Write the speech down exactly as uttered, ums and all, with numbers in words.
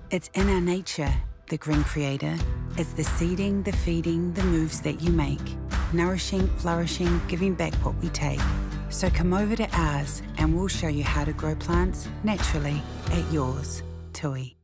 It's in our nature, the green creator. It's the seeding, the feeding, the moves that you make. Nourishing, flourishing, giving back what we take. So come over to ours and we'll show you how to grow plants naturally at yours, Tui.